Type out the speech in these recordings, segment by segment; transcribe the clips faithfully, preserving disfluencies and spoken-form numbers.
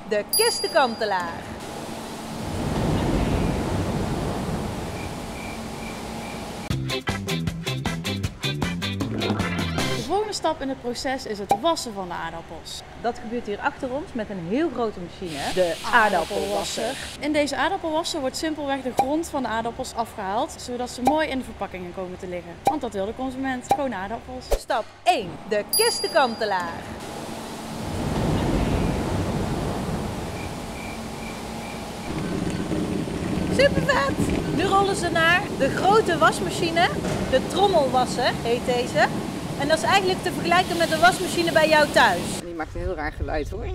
de kistenkantelaar. De volgende stap in het proces is het wassen van de aardappels. Dat gebeurt hier achter ons met een heel grote machine, de aardappelwasser. In deze aardappelwasser wordt simpelweg de grond van de aardappels afgehaald, zodat ze mooi in de verpakkingen komen te liggen. Want dat wil de consument, schone aardappels. Stap één, de kistenkantelaar. Super vet! Nu rollen ze naar de grote wasmachine, de trommelwasser heet deze. En dat is eigenlijk te vergelijken met de wasmachine bij jou thuis. Die maakt een heel raar geluid hoor.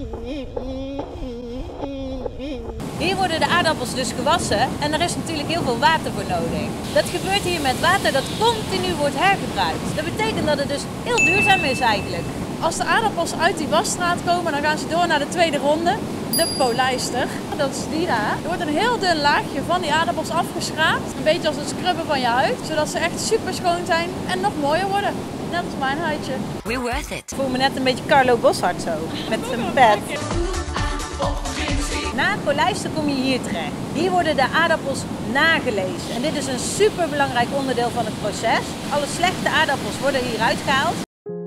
Hier worden de aardappels dus gewassen en er is natuurlijk heel veel water voor nodig. Dat gebeurt hier met water dat continu wordt hergebruikt. Dat betekent dat het dus heel duurzaam is eigenlijk. Als de aardappels uit die wasstraat komen, dan gaan ze door naar de tweede ronde. De polijster, dat is die daar. Er wordt een heel dun laagje van die aardappels afgeschraapt. Een beetje als het scrubben van je huid. Zodat ze echt super schoon zijn en nog mooier worden. Net als mijn huidje. We're worth it. Ik voel me net een beetje Carlo Boszhard zo, met zijn pet. Na het polijsten kom je hier terecht. Hier worden de aardappels nagelezen. En dit is een super belangrijk onderdeel van het proces. Alle slechte aardappels worden hieruit gehaald.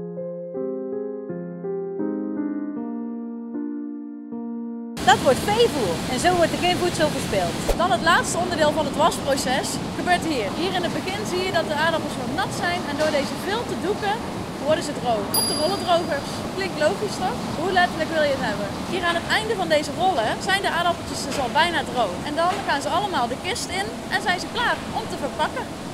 Dat wordt veevoer en zo wordt er geen voedsel verspild. Dan het laatste onderdeel van het wasproces gebeurt hier. Hier in het begin zie je dat de aardappels wat nat zijn en door deze filterdoeken worden ze droog. Op de rollendrogers. Klinkt logisch toch? Hoe letterlijk wil je het hebben? Hier aan het einde van deze rollen zijn de aardappeltjes dus al bijna droog. En dan gaan ze allemaal de kist in en zijn ze klaar om te verpakken.